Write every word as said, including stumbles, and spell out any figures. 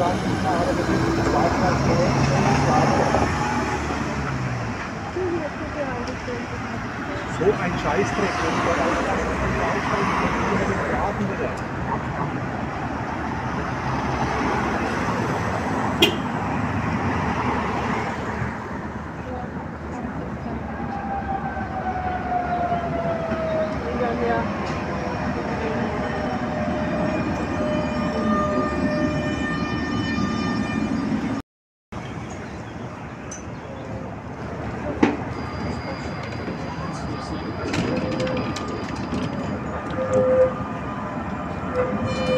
So ein Scheißdreck, wenn ich da rauslasse, dann rausfallen, dann bin ich Graben wieder. Thank you.